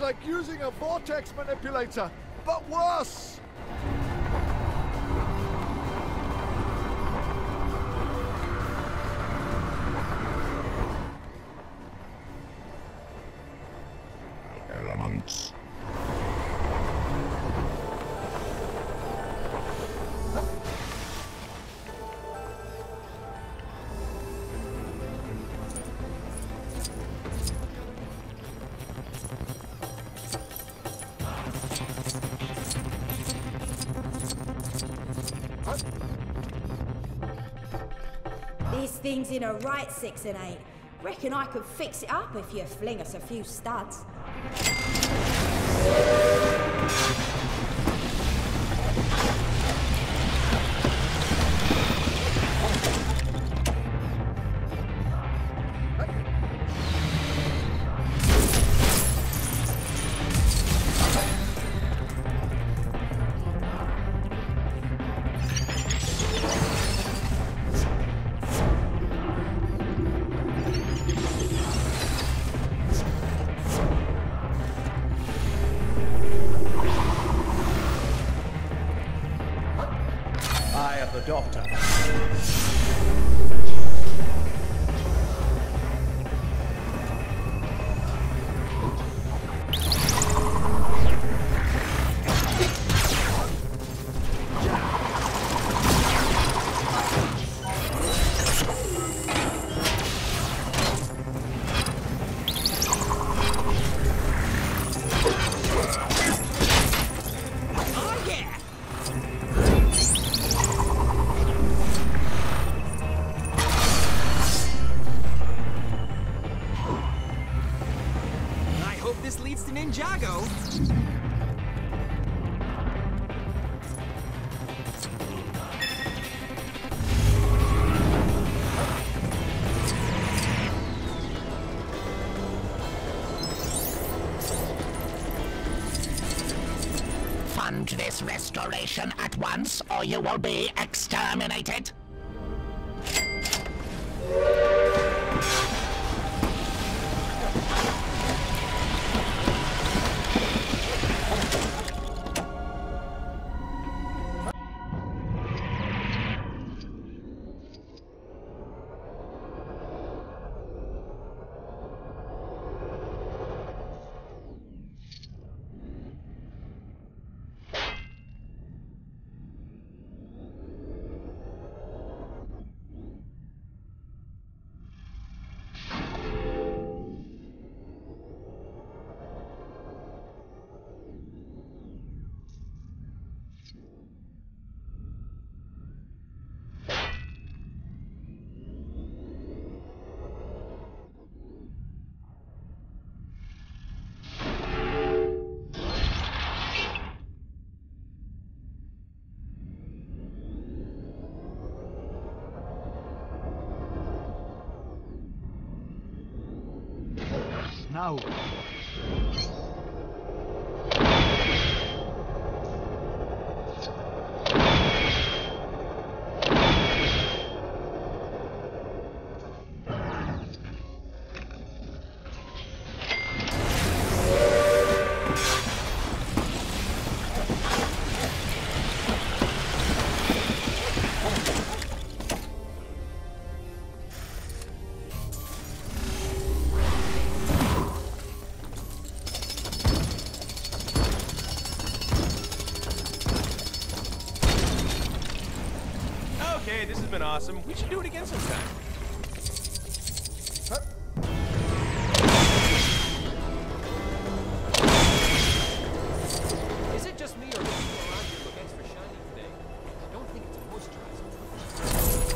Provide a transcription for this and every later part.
like using a vortex manipulator, but worse! Elements. This thing's in a right 6 and 8. Reckon I could fix it up if you fling us a few studs. The doctor. This leads to Ninjago. Fund this restoration at once, or you will be exterminated. Now. Okay, this has been awesome. We should do it again sometime. Is it just me, or do people around here look extra shiny today? I don't think it's a moisturizer.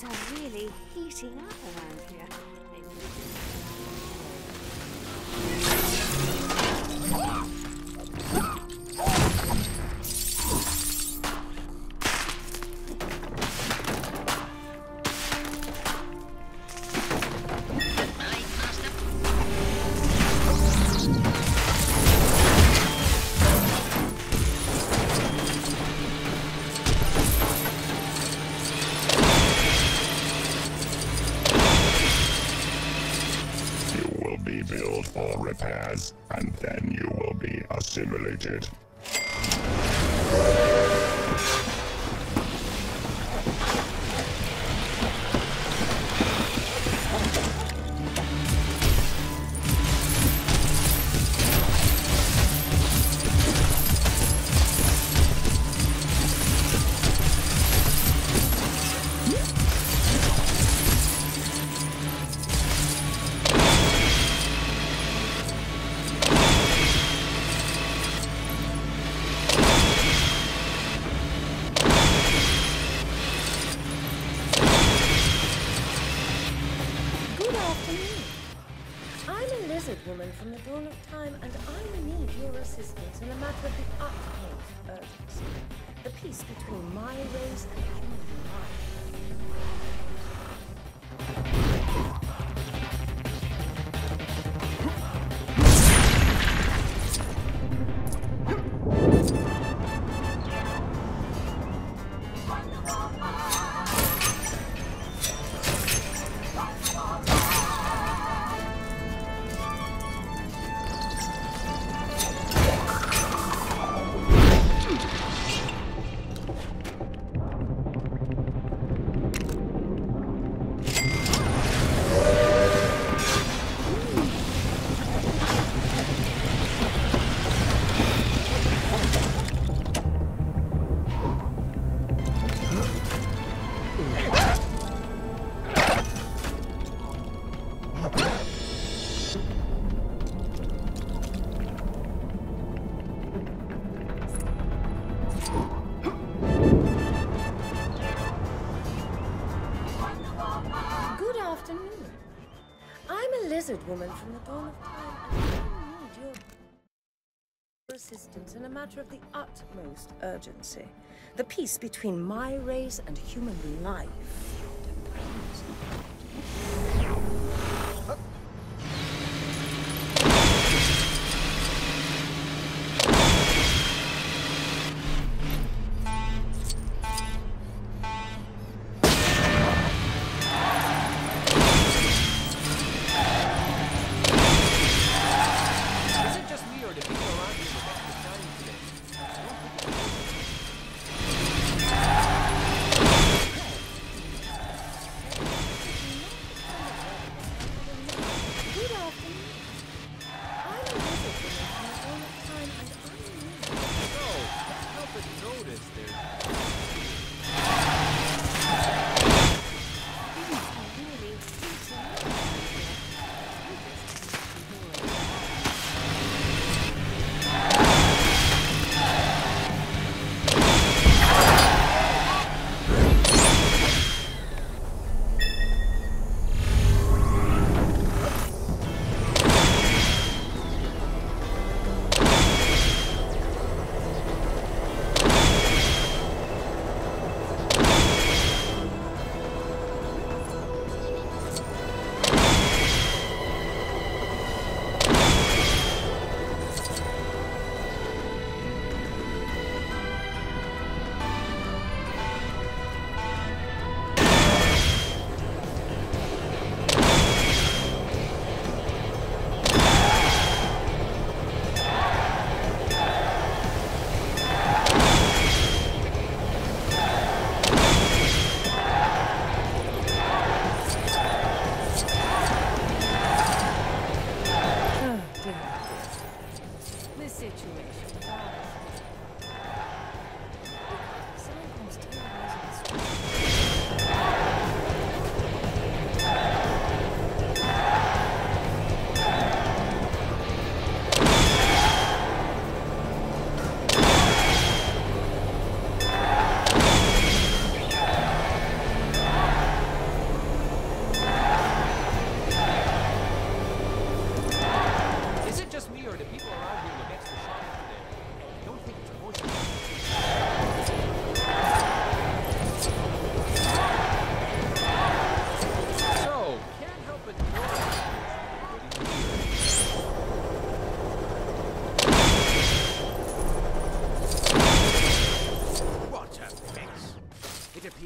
are really heating up around here. Rebuild or repairs, and then you will be assimilated. Woman from the dawn of time, and I need your assistance in a matter of the utmost urgency. The peace between my race and human life. Woman from the dawn of time, and I need your assistance in a matter of the utmost urgency. The peace between my race and human life depends.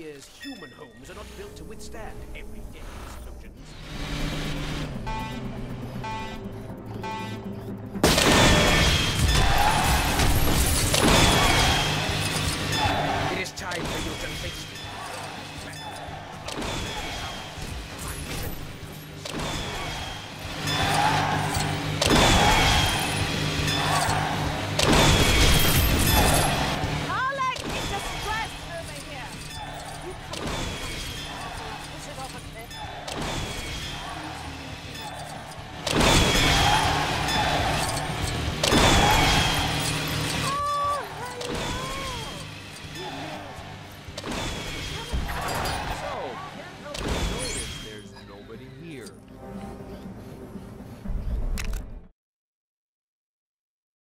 Adhere's human homes are not built to withstand everyday explosions.